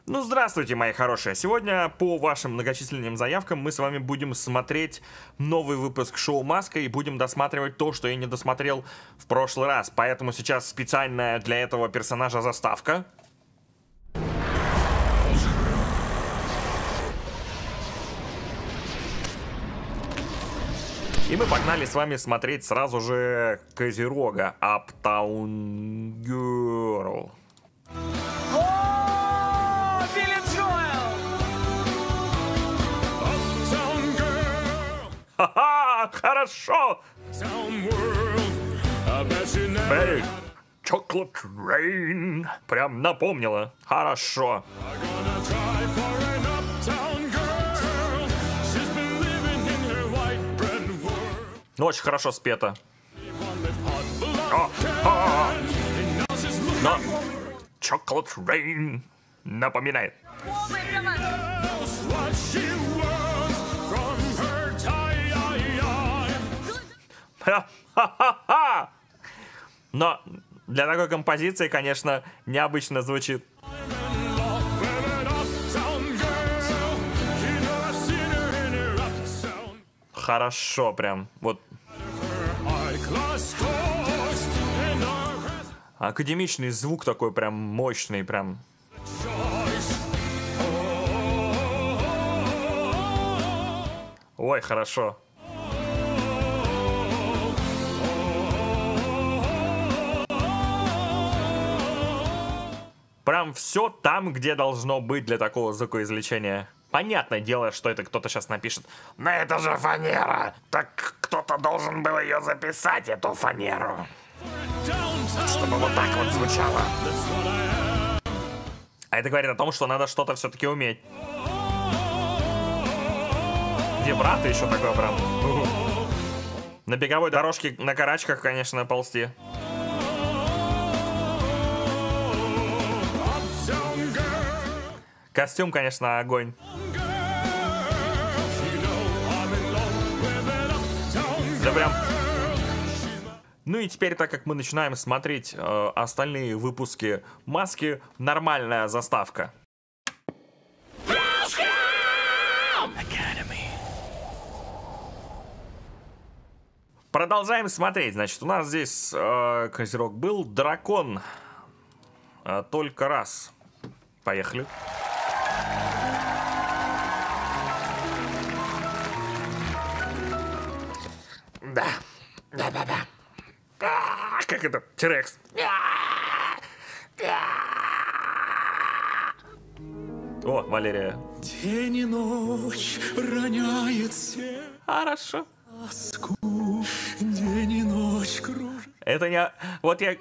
Ну, здравствуйте, мои хорошие. Сегодня по вашим многочисленным заявкам мы с вами будем смотреть новый выпуск шоу «Маска» и будем досматривать то, что я не досмотрел в прошлый раз. Поэтому сейчас специальная для этого персонажа заставка. И мы погнали с вами смотреть сразу же Козерога Uptown Girl. Ха-ха, хорошо! Эй, Chocolate Rain. Прям напомнила. Хорошо. Ну, очень хорошо спето. Но Chocolate Rain напоминает. Ха-ха-ха! Но для такой композиции, конечно, необычно звучит. Хорошо прям. Вот. Академичный звук такой прям мощный прям. Ой, хорошо. Прям все там, где должно быть для такого звукоизвлечения. Понятное дело, что это кто-то сейчас напишет. Но это же фанера! Так кто-то должен был ее записать, эту фанеру. Чтобы вот так вот звучало. А это говорит о том, что надо что-то все-таки уметь. Вибрато еще такое прям. На беговой дорожке на карачках, конечно, ползти. Костюм, конечно, огонь. Да прям. Ну и теперь, так как мы начинаем смотреть остальные выпуски «Маски», нормальная заставка. Продолжаем смотреть. Значит, у нас здесь Козерог был. Дракон. Только раз. Поехали. Да. Как это? Тирекс. О, Валерия. День и ночь роняет свет. Хорошо. Тоску. День и ночь кружит. Это не... Вот я...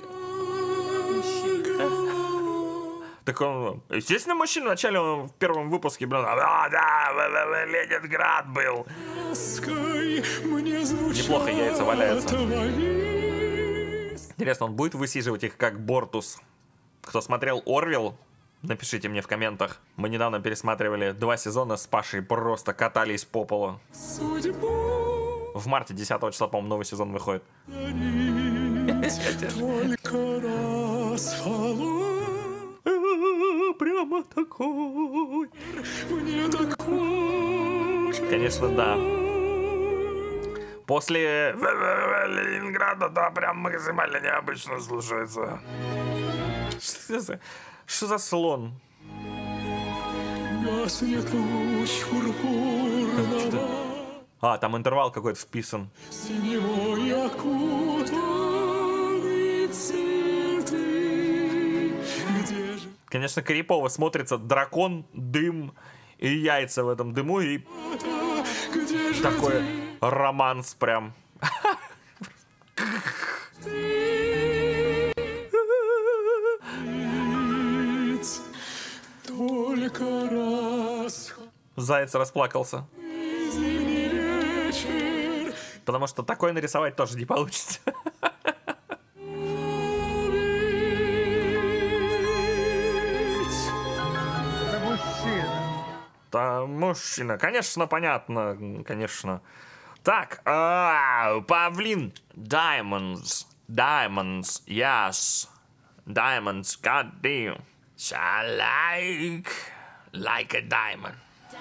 Так он, естественно, мужчина вначале он в первом выпуске, блин, да, Ленинград был. Неплохо яйца валяются. Интересно, он будет высиживать их как Бортус? Кто смотрел Орвилл, напишите мне в комментах. Мы недавно пересматривали 2 сезона с Пашей, просто катались по полу. В марте 10 числа, по-моему, новый сезон выходит. Прямо такой. Мне такой. Конечно, да. После Ленинграда, да, прям максимально необычно слушается. Что за слон? А, там интервал какой-то вписан. Конечно, крипово смотрится дракон, дым и яйца в этом дыму, и такой романс прям. Заяц расплакался. Потому что такое нарисовать тоже не получится. Там мужчина. Конечно, понятно. Конечно. Так, павлин. Diamonds. Diamonds, yes. Diamonds, god damn. Shine like a diamond.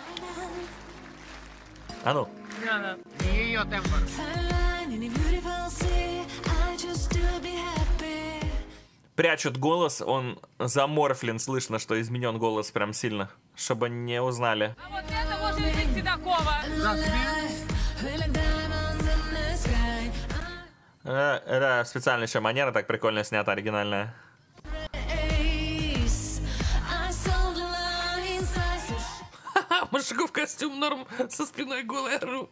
А ну. Не ее тембр. Прячут голос, он заморфлен, слышно, что изменен голос прям сильно, чтобы не узнали. А вот это можно быть Седокова. Это специальная еще манера, так прикольно снята, оригинальная. Мужиков костюм норм, со спиной голая ру.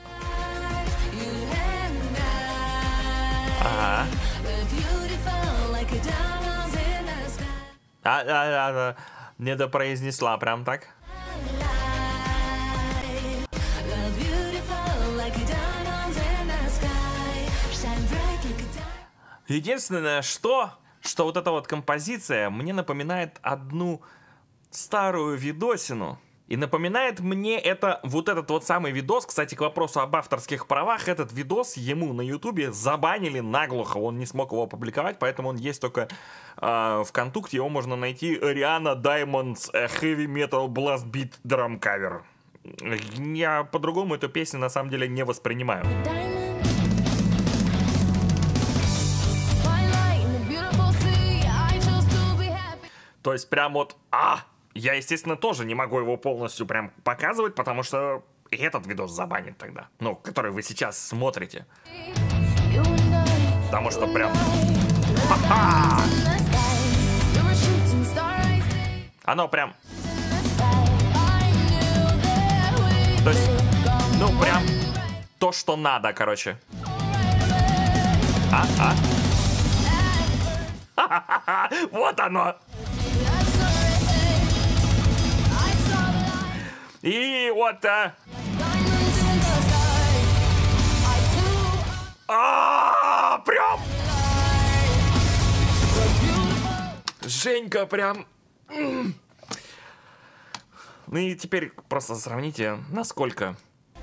Ага. Не допроизнесла прям так. Единственное, что вот эта вот композиция мне напоминает одну старую видосину. И напоминает мне это вот этот вот самый видос. Кстати, к вопросу об авторских правах, этот видос ему на ютубе забанили наглухо. Он не смог его опубликовать, поэтому он есть только ВКонтакте. Его можно найти. Rihanna Diamonds Heavy Metal Blast Beat Drum Cover. Я по-другому эту песню на самом деле не воспринимаю. То есть прям вот... Я, естественно, тоже не могу его полностью прям показывать, потому что и этот видос забанит тогда. Ну, который вы сейчас смотрите. Потому что прям... Ха-ха! Оно прям... То есть, ну, прям то, что надо, короче. Вот оно! И вот... Прям... Женька прям... Ну и теперь просто сравните, насколько...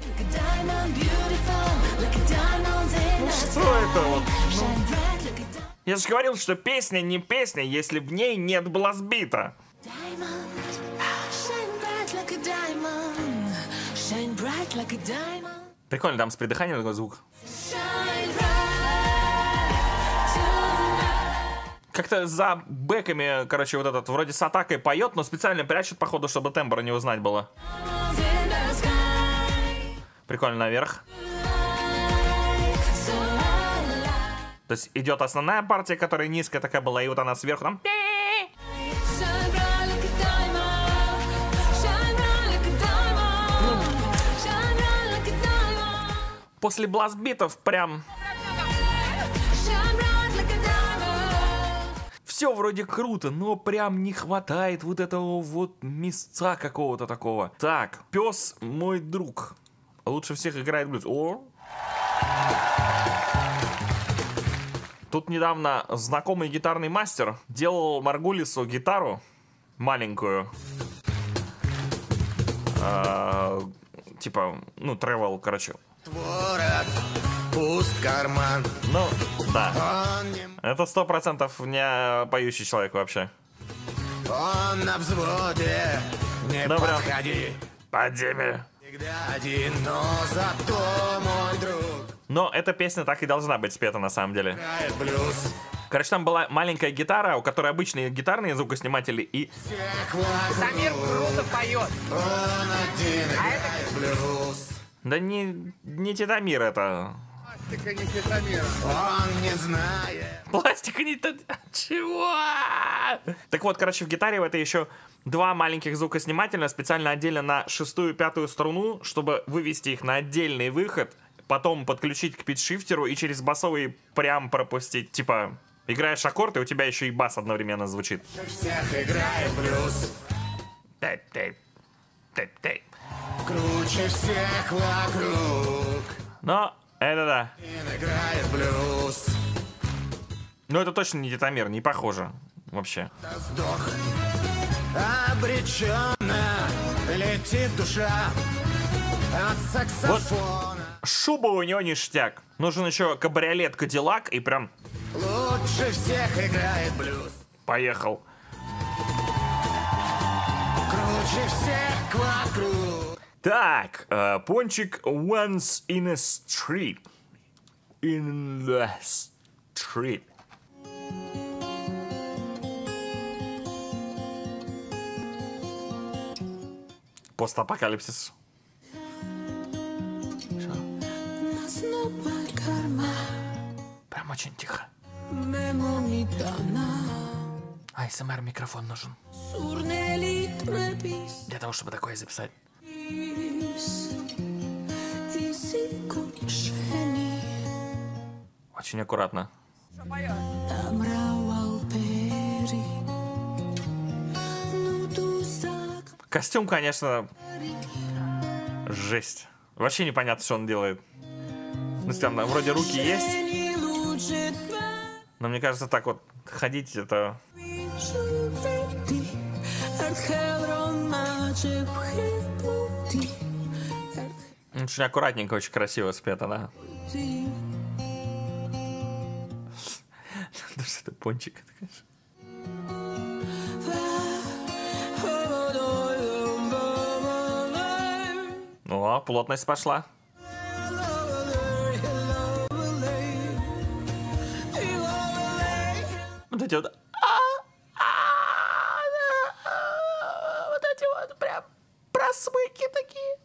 Что это вот? Я же говорил, что песня не песня, если в ней нет бластбита. Прикольно, там с придыханием такой звук. Как-то за бэками, короче, вот этот вроде с атакой поет, но специально прячет, походу, чтобы тембра не узнать было. Прикольно наверх. То есть идет основная партия, которая низкая такая была, и вот она сверху там... После бластбитов прям... Все вроде круто, но прям не хватает вот этого вот места какого-то такого. Так, пес мой друг. Лучше всех играет блюз. О! Тут недавно знакомый гитарный мастер делал Маргулису гитару маленькую. Типа, ну, тревел, короче. Творог, пуст карман. Ну, да. Это 100% не поющий человек вообще. Он на взводе, не подходи. Подземи. Всегда один, но зато мой друг. Но эта песня так и должна быть спета на самом деле. Играет блюз. Короче, там была маленькая гитара, у которой обычные гитарные звукосниматели и... Самир круто поет. Он один играет блюз. Да не Титамир это. Пластика не Титамира. Он не знает. Пластика не... Чего? Так вот, короче, в гитаре это еще два маленьких звукоснимателя, специально отдельно на 6-ю и 5-ю струну, чтобы вывести их на отдельный выход, потом подключить к питчшифтеру и через басовый прям пропустить. Типа, играешь аккорд, и у тебя еще и бас одновременно звучит. Всех играет блюз. Круче всех вокруг. Но это да. Играет блюз. Но это точно не Титамир, не похоже вообще. Сдох. Обреченно летит душа от саксофона. Шуба у него ништяк. Нужен еще кабриолет Кадиллак и прям... Лучше всех играет блюз. Поехал. лучше всех вокруг. Так, Пончик once in a street. In the street. Постапокалипсис. Прям очень тихо. АСМР микрофон нужен. Для того, чтобы такое записать. Очень аккуратно. Костюм, конечно, жесть. Вообще непонятно, что он делает. Ну, там вроде руки есть. Но мне кажется, так вот ходить это... Очень аккуратненько, очень красиво спето, да. Ну что это, Пончик, это, конечно. О, плотность пошла. Вот эти вот... Вот эти вот прям просмыки такие.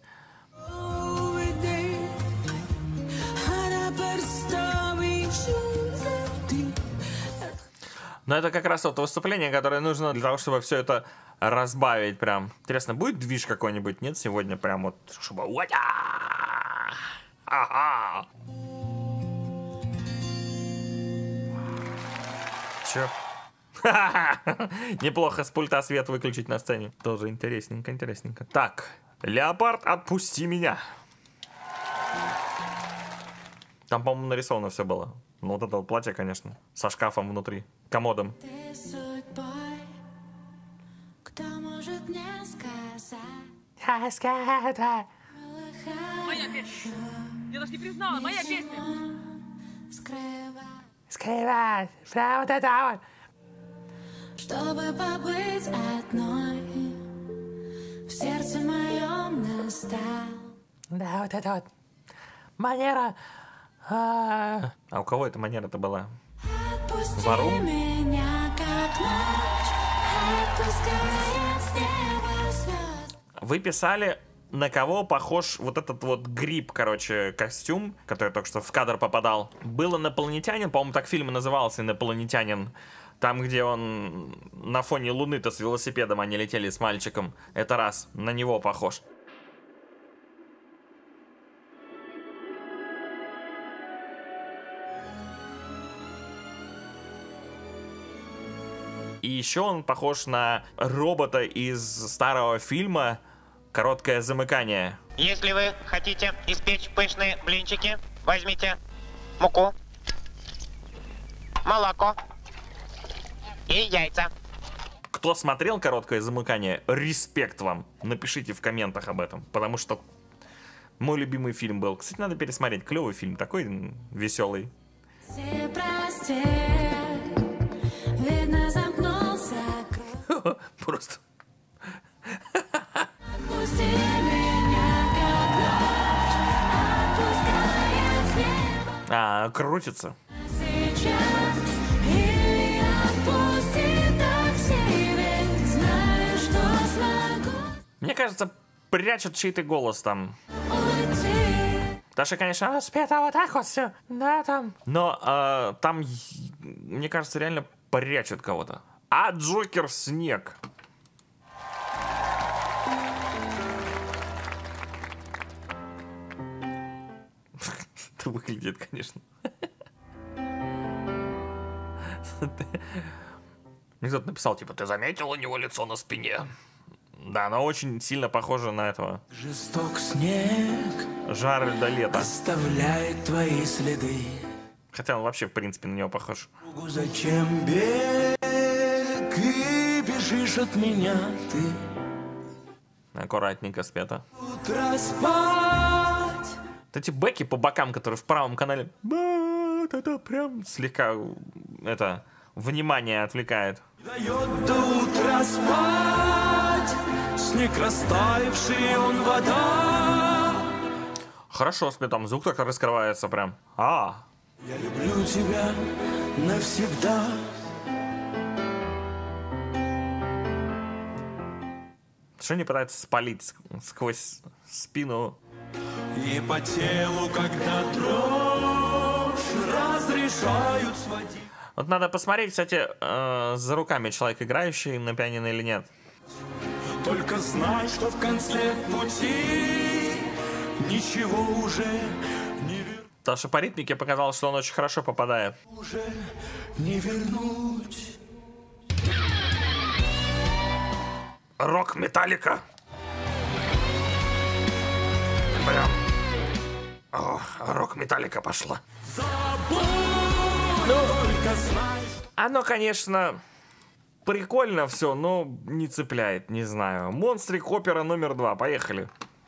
Но это как раз вот выступление, которое нужно для того, чтобы все это разбавить прям. Интересно, будет движ какой-нибудь? Нет, сегодня прям вот, чтобы... Ага. Чё? Неплохо с пульта свет выключить на сцене. Тоже интересненько, интересненько. Так, Леопард, отпусти меня. Там, по-моему, нарисовано все было. Ну, вот это вот платье, конечно, со шкафом внутри, комодом. Моя песня. Я даже не признала, моя песня. Скрывать, прям вот это вот. Чтобы побыть одной, в сердце моем настал. Да, вот это вот. Манера. А у кого эта манера-то была? Отпусти Варум? меня, как ночь, отпускает с неба звезд. Вы писали, на кого похож вот этот вот гриб, короче, костюм, который только что в кадр попадал. Был инопланетянин, по-моему, так фильм и назывался, «Инопланетянин». Там, где он на фоне Луны-то с велосипедом они летели с мальчиком. Это раз, на него похож. И еще он похож на робота из старого фильма «Короткое замыкание». Если вы хотите испечь пышные блинчики, возьмите муку, молоко и яйца. Кто смотрел «Короткое замыкание», респект вам. Напишите в комментах об этом, потому что мой любимый фильм был. Кстати, надо пересмотреть. Клевый фильм, такой веселый. Все прости, видно, замкнулся круг. Просто. Отпусти меня, как ночь, отпускает с неба Крутится. сейчас. Или отпусти так себе, знаю, что смогу Мне кажется, прячут чей-то голос там. уйти. Потому что, конечно, спето вот так вот все. Да, там. Но там, мне кажется, реально прячут кого-то. А Джокер снег. Это выглядит, конечно. Мне кто-то написал, типа, ты заметил у него лицо на спине? Да, оно очень сильно похоже на этого. Жесток снег Жаральда Лето. оставляет твои следы. Хотя он вообще, в принципе, на него похож. Кругу зачем бег и бежишь от меня ты? Аккуратненько спето. Утро спать. Вот эти бэки по бокам, которые в правом канале, это прям слегка это внимание отвлекает. Дает до утра спать. снег растаявший, он вода. Хорошо, смотри, там звук так раскрывается прям. А, Я люблю тебя навсегда. что не пытается спалить сквозь спину? И по телу, когда дрожь, разрешают сводить. Вот надо посмотреть, кстати, за руками человек, играющий на пианино или нет. Только знай, что в конце пути ничего уже не вернуть. Потому что по ритмике показалось, что он очень хорошо попадает. Уже не вернуть. Рок Металлика. Прям. О, рок Металлика пошла. Только знай, Оно, конечно, прикольно все, но не цепляет, не знаю. Монстрик опера номер 2. Поехали.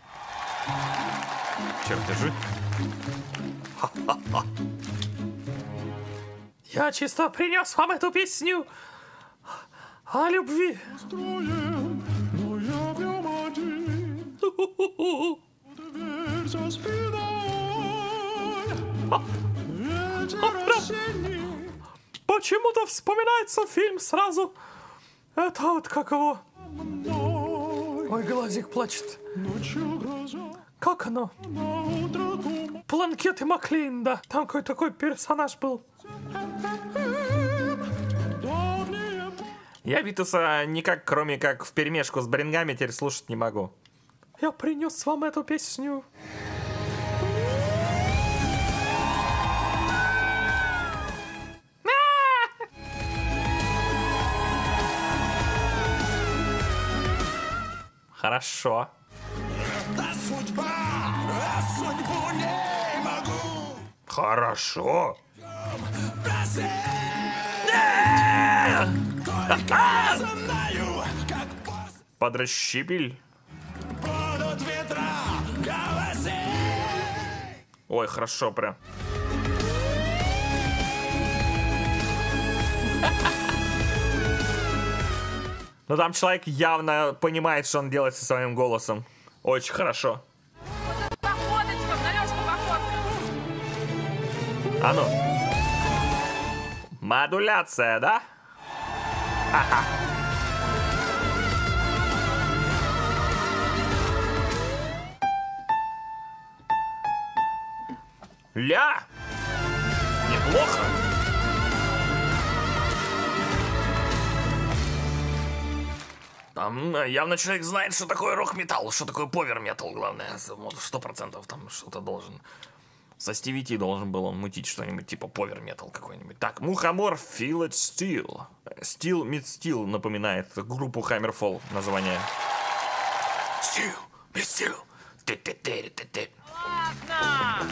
Чертежи. Ха-ха-ха. Я чисто принес вам эту песню о любви. Почему-то вспоминается фильм сразу. Это вот как его. Ой, глазик плачет. Как оно? Планкет и Маклин, да. Там какой такой персонаж был. Я Витуса никак, кроме как вперемешку с Брингами, теперь слушать не могу. Я принес вам эту песню. Хорошо. Хорошо. Подращипель. Ой, хорошо прям. Но там человек явно понимает, что он делает со своим голосом. Очень хорошо. Походочка, Алёшка, походка. А ну. Модуляция, да? Ха-ха. Ля! Неплохо. Там явно человек знает, что такое рок-металл, что такое повер-метал, главное. 100% там что-то должен. Со Стиви Ти должен был он мутить что-нибудь типа повер-метал какой-нибудь. Так, Мухомор Feel It Steel. Steel Meets Steel напоминает группу Hammerfall название. Steel Meets Steel. Ладно.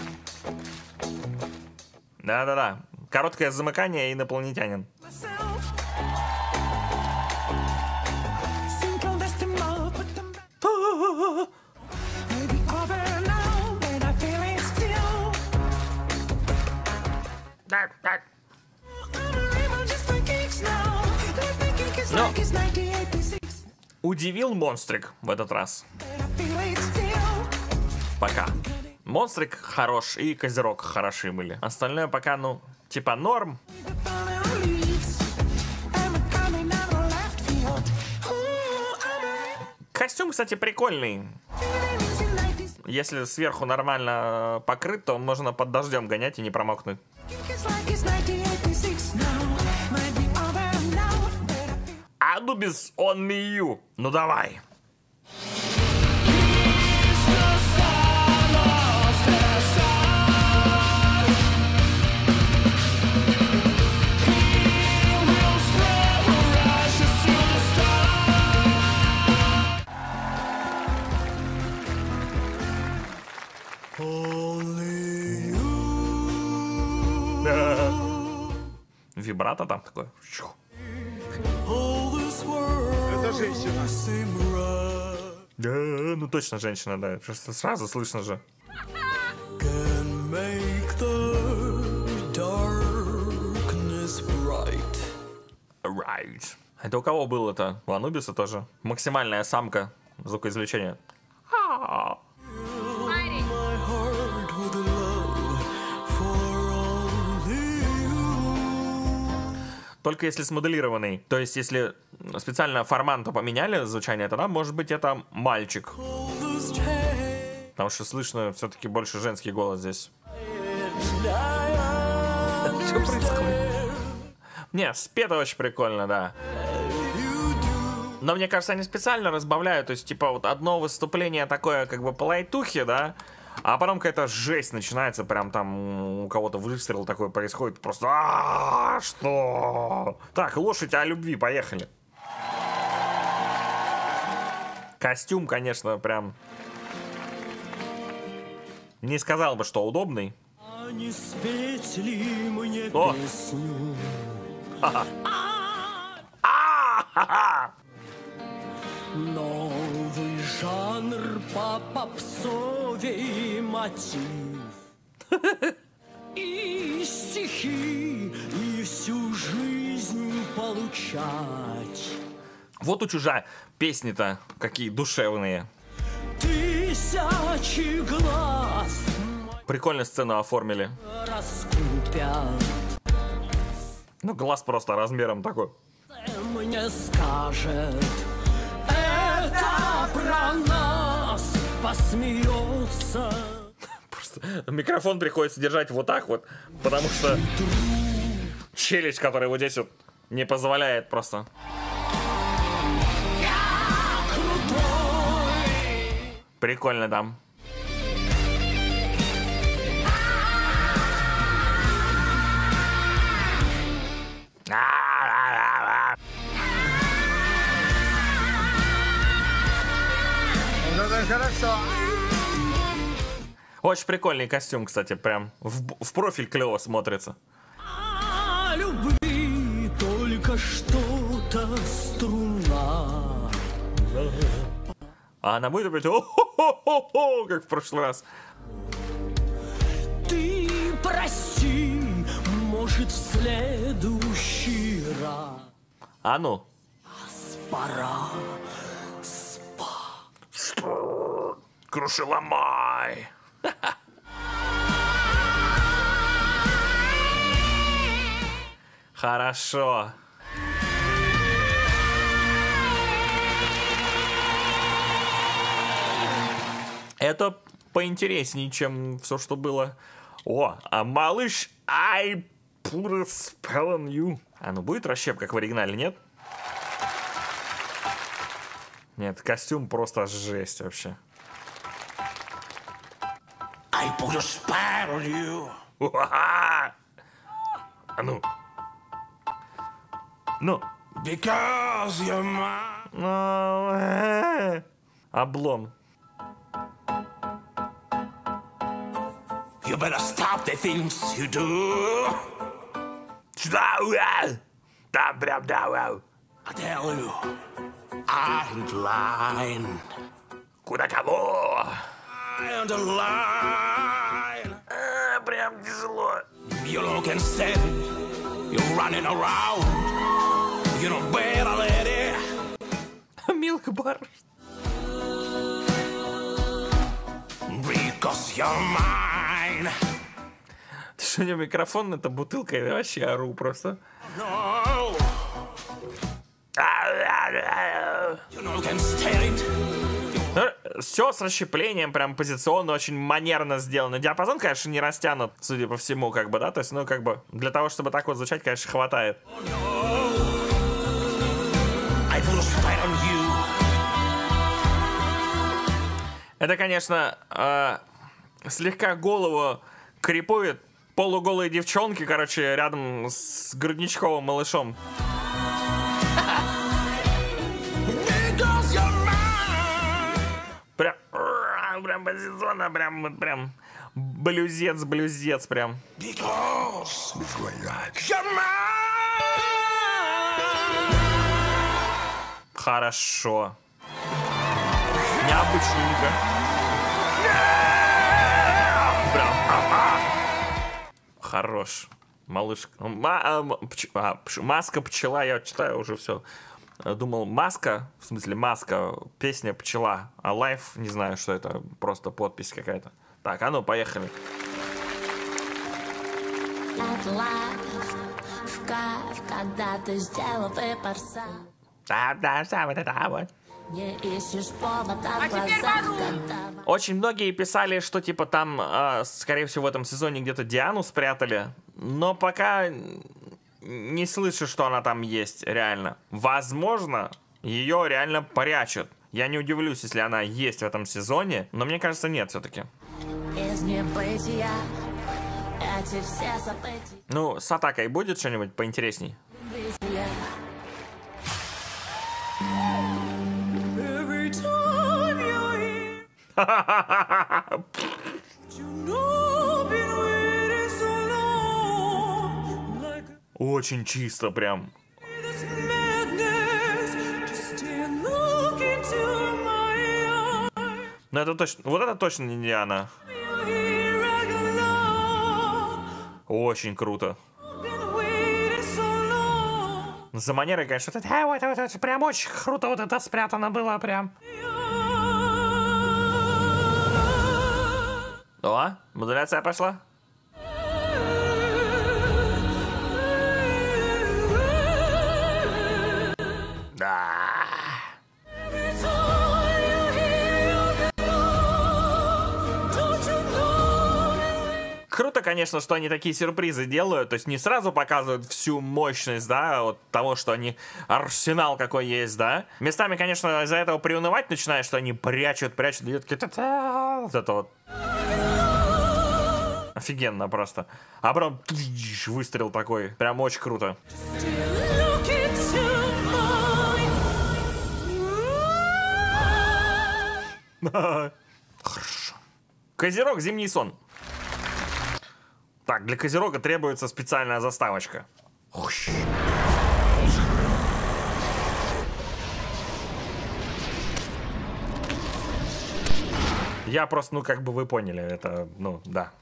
Да-да-да. Короткое замыкание и инопланетянин. Но удивил Монстрик в этот раз. Пока. Монстрик хорош и Козерог хороши были. Остальное пока, ну, типа норм. Костюм, кстати, прикольный. Если сверху нормально покрыт, то можно под дождем гонять и не промокнуть. Anubis on me you. Ну давай. Вибрато там такое. Это женщина. Да, ну точно женщина, да. Просто сразу слышно же. Right. Это у кого было-то? У Анубиса тоже. Максимальная самка звукоизвлечение. Парень. My heart with love for only you. Только если смоделированный. То есть, если специально форманту поменяли звучание, тогда, может быть, это мальчик. This day Потому что слышно все-таки больше женский голос здесь. Что происходит? Не, спето очень прикольно, да. Но мне кажется, они специально разбавляют. То есть, типа, вот одно выступление такое, как бы по лайтухе, да. А потом какая-то жесть начинается, прям там у кого-то выстрел такой происходит. Просто что? Так, лошадь о любви, поехали. Костюм, конечно, прям... Не сказал бы, что удобный. А не спеть ли мне О! песню? Новый жанр по попсове мотив. И стихи, и всю жизнь получать. Вот у чужая песни-то какие душевные. Тысячи глаз Прикольно сцену оформили. раскупят. Ну, глаз просто размером такой. Мне скажет, это про нас посмеется. Просто микрофон приходится держать вот так вот, потому что челюсть, которая вот здесь вот, не позволяет просто. Прикольно там. Очень прикольный костюм, кстати, прям в профиль клево смотрится. А любви только что-то струна. А она будет опять о-хо-хо-хо, как в прошлый раз. Ты прости, может, в следующий раз А ну. пора. Крушеломай. Хорошо. Это поинтереснее, чем все, что было. О, а малыш, I put a spell on you. А ну будет расщеп, как в оригинале, нет? Нет, костюм просто жесть вообще. I put a spell on you. Уа-ха! А ну. Ну. Because you're mine. Облом. You better stop the things you do. Да, прям, да, I tell you, I ain't lying. Куда кого? I ain't lying. Прям тяжело. You're looking steady. You're running around. You know better, lady. Милка бар. Because you're mine. Ты что, у него микрофон, это бутылка, я вообще ору просто. No. You know, can stand it. Все с расщеплением, прям позиционно, очень манерно сделано. Диапазон, конечно, не растянут, судя по всему, как бы, да, то есть, ну, как бы, для того, чтобы так вот звучать, конечно, хватает. I put a spell on you. Это, конечно, слегка голову крепует полуголые девчонки, короче, рядом с грудничковым малышом. Because you're mine. Прям позиционно, прям блюзец, прям. Because you're mine. Хорошо. Необычненько. Прям. Хорош. Малыш. Маска пчела, я читаю уже все. думал, маска, в смысле маска, песня «Пчела», а лайф, не знаю, что это, просто подпись какая-то. Так, а ну, поехали. От лайф в кайф, когда ты сделал выбор сам. Да. Не ищешь повода в теперь глазах, Вану. когда... Очень многие писали, что типа там, скорее всего, в этом сезоне где-то Диану спрятали, но пока не слышу, что она там есть реально. Возможно, ее реально прячут. Я не удивлюсь, если она есть в этом сезоне, но мне кажется, нет все-таки. Из небытия эти все события. Ну, с атакой будет что-нибудь поинтересней? Визия. Очень чисто прям. Ну это точно, вот это точно не Диана. Очень круто. За манерой, конечно, это прям очень круто, вот это спрятано было прям. О, модуляция пошла. Да. Круто, конечно, что они такие сюрпризы делают, то есть не сразу показывают всю мощность, да, вот того, что они арсенал какой есть, да. Местами, конечно, из-за этого приунывать начинаешь, что они прячут, идет вот это вот. Офигенно просто. А потом выстрел такой, прям очень круто. Хорошо. Козерог, зимний сон. Так, для Козерога требуется специальная заставочка. Я просто, ну, как бы вы поняли, это, ну, да.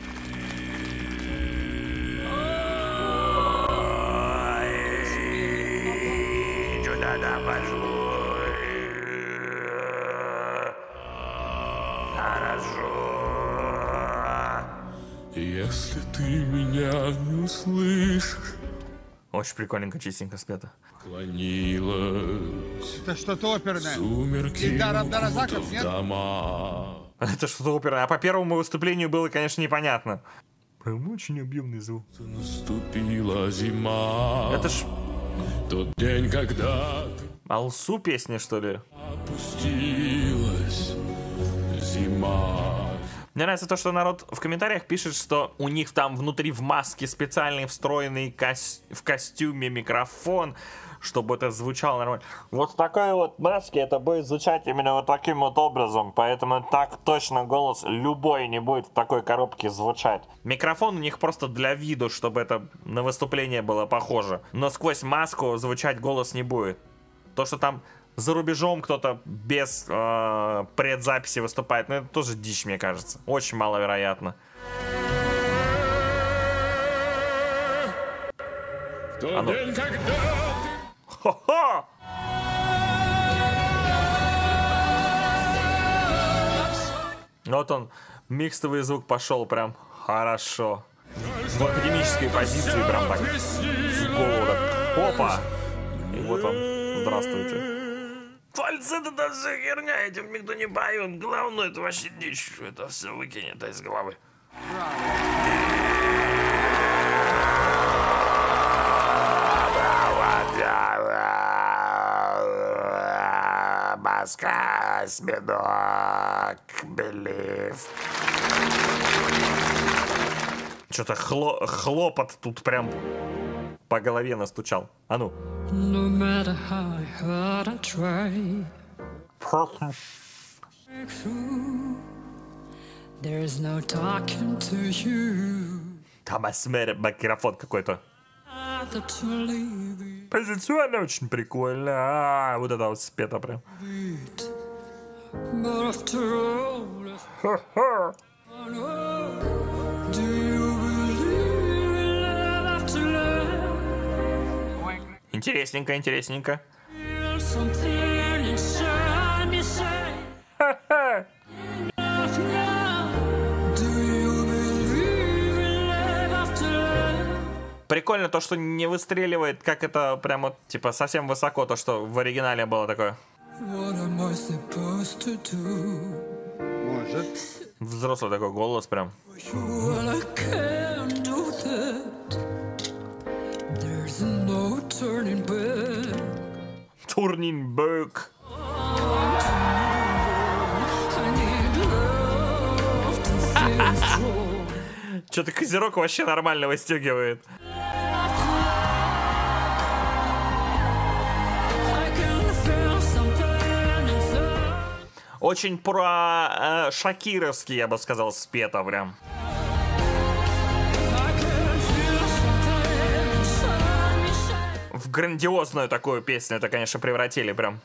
Если ты меня не услышишь, Очень прикольненько, чистенько спето. клонилась Это что-то оперное. сумерки Ильдар Абдаразаков, в нет? дома. Это что-то оперное. А по первому выступлению было, конечно, непонятно. Прям очень объемный звук. Наступила зима. Это ж Тот день, когда ты Алсу песня, что ли? опустилась зима. Мне нравится то, что народ в комментариях пишет, что у них там внутри в маске специальный встроенный в костюме микрофон, чтобы это звучало нормально. Вот в такой вот маске это будет звучать именно вот таким вот образом, поэтому так точно голос любой не будет в такой коробке звучать. Микрофон у них просто для виду, чтобы это на выступление было похоже, но сквозь маску звучать голос не будет. То, что там за рубежом кто-то без предзаписи выступает, ну это тоже дичь, мне кажется. Очень маловероятно. В тот день, когда ты Хо-хо! Вот он, микстовый звук пошел прям хорошо. В академической позиции прям так в голову так. Опа! И вот он, здравствуйте. Фальцет это все херня, этим никто не поет. Главное, это вообще дичь. Это все выкинет из головы. Маска, осьминог, белив. Что-то хлопот тут прям по голове настучал. А ну. No matter how hard I try, there's no talking to you. Там микрофон какой-то. Either to leave Позиционно очень прикольно. Вот это вот спето прям. it, but after all, Ха-ха. do you believe in love after love? Интересненько, интересненько. something inside me say, enough now. Do you believe in love after love? Прикольно то, что не выстреливает, как это прямо, типа, совсем высоко, то, что в оригинале было такое. What am I supposed to do? Может. Взрослый такой голос прям. Well, I can't do that. There's no turning back. Turning back. I need love to feel strong. Что-то Козерог вообще нормально выстегивает. I can feel something inside. Очень про шакировский, я бы сказал, спето прям. I can feel something inside me say. В грандиозную такую песню это, конечно, превратили прям.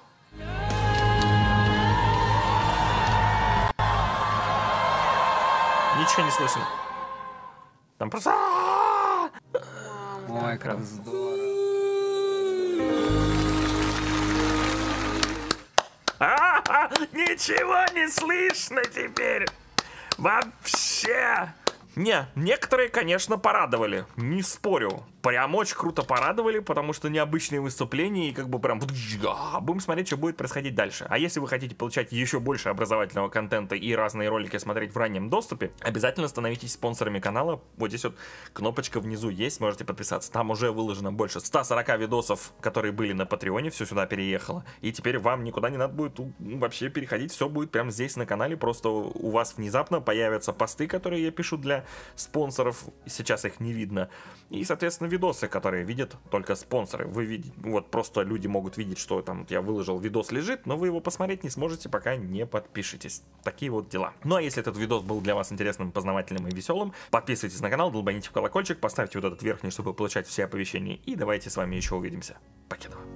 Ничего не слышно. Там просто... Ой, как здорово. Ничего не слышно теперь. Вообще. Не, некоторые, конечно, порадовали. Не спорю. Прям очень круто порадовали, потому что необычные выступления и как бы прям... Будем смотреть, что будет происходить дальше. А если вы хотите получать еще больше образовательного контента и разные ролики смотреть в раннем доступе, обязательно становитесь спонсорами канала. Вот здесь вот кнопочка внизу есть, можете подписаться. Там уже выложено больше 140 видосов, которые были на Патреоне, все сюда переехало. И теперь вам никуда не надо будет вообще переходить, все будет прямо здесь на канале. Просто у вас внезапно появятся посты, которые я пишу для спонсоров. Сейчас их не видно. И, соответственно, видосы, которые видят только спонсоры. Вы видите, вот просто люди могут видеть, что там я выложил, видос лежит, но вы его посмотреть не сможете, пока не подпишетесь. Такие вот дела. Ну а если этот видос был для вас интересным, познавательным и веселым, подписывайтесь на канал, долбаните в колокольчик, поставьте вот этот верхний, чтобы получать все оповещения. И давайте с вами еще увидимся. Покедова.